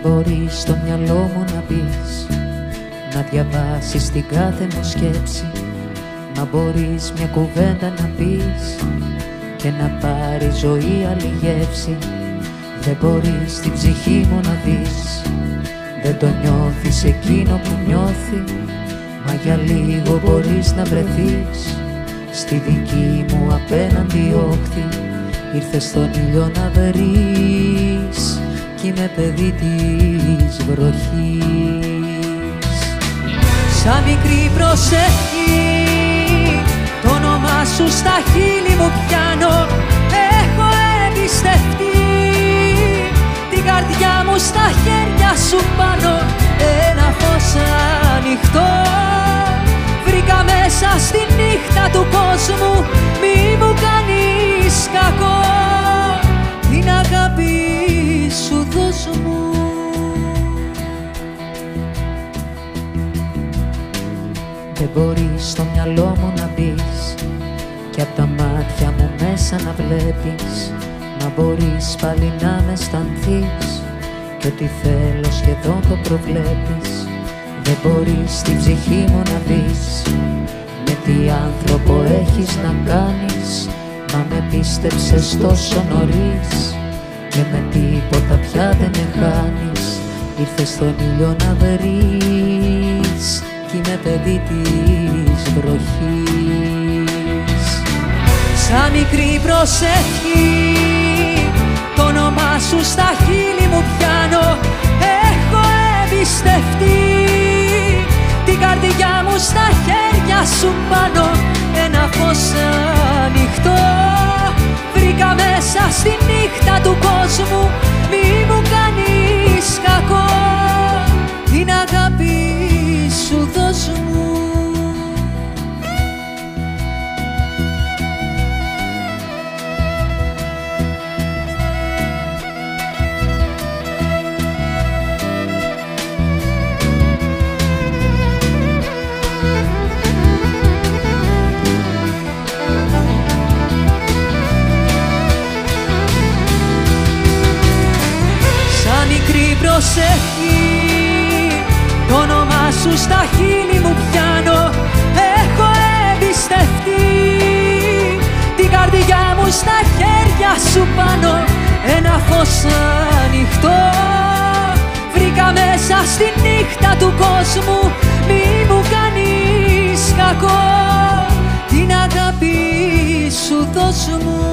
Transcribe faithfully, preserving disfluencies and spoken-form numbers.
μπορείς στο μυαλό μου να μπεις, να διαβάσεις την κάθε μου σκέψη, μα μπορείς μια κουβέντα να πεις και να πάρει ζωή άλλη γεύση. Δεν μπορείς την ψυχή μου να δεις, δεν το νιώθεις εκείνο που νιώθει, μα για λίγο μπορείς να βρεθείς στη δική μου απέναντι όχθη. Ήρθες στον ήλιο να βρεις κι είμαι παιδί της βροχής. Σαν μικρή προσευχή το όνομά σου στα χείλη μου πιάνω. Έχω εμπιστευτεί την καρδιά μου στα χέρια σου πάνω. Ένα φως ανοιχτό βρήκα μέσα στη νύχτα του κόσμου. Μη μου κάνεις κακό, την αγάπη σου δώσ' μου. Δεν μπορείς στο μυαλό μου να μπεις κι απ' τα μάτια μου μέσα να βλέπεις, μα μπορείς πάλι να με αισθανθείς κι ό,τι θέλω σχεδόν το προβλέπεις. Δεν μπορείς την ψυχή μου να δεις με τι άνθρωπο έχεις να κάνεις, μα με πίστεψες τόσο νωρίς και με τίποτα πια δεν με χάνεις. Ήρθες στον ήλιο να βρεις κι είμαι παιδί της βροχής. Σαν μικρή προσευχή το όνομά σου στα χείλη μου πιάνω. Έχω εμπιστευτεί την καρδιά μου στα χέρια σου πάνω. Ένα φως ανοιχτό βρήκα μέσα στη νύχτα του κόσμου. Μη μου κάνεις κακό, την αγάπη σου δώσ' μου. Προσευχή το όνομά σου στα χείλη μου πιάνω. Έχω εμπιστευτεί την καρδιά μου στα χέρια σου πάνω. Ένα φως ανοιχτό βρήκα μέσα στη νύχτα του κόσμου. Μη μου κάνεις κακό, την αγάπη σου δώσ' μου.